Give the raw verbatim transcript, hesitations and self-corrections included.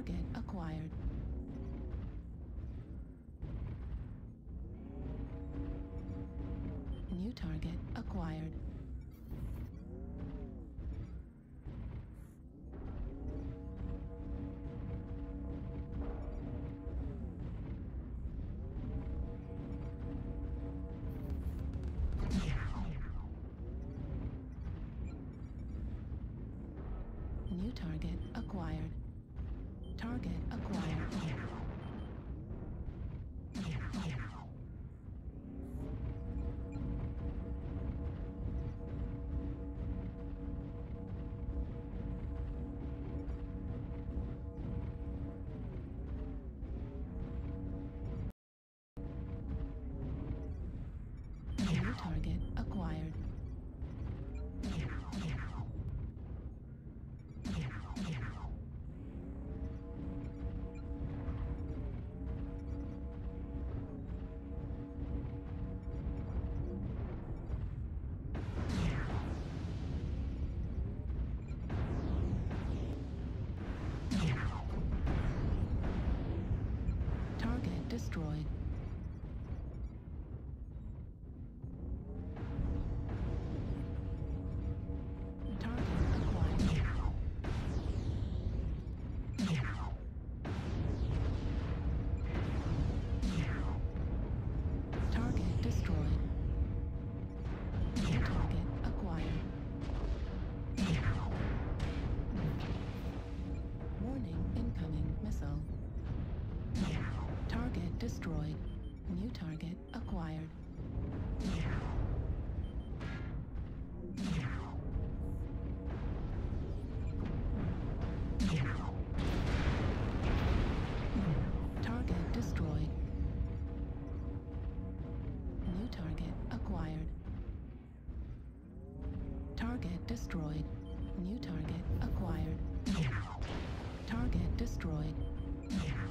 Target acquired. New target acquired. New target acquired. Target acquired. New target acquired. Target destroyed. Target acquired. Target destroyed. New target acquired. Warning, incoming missile. Target destroyed. New target acquired. Target destroyed. New target acquired. Target destroyed. New target acquired. Target destroyed.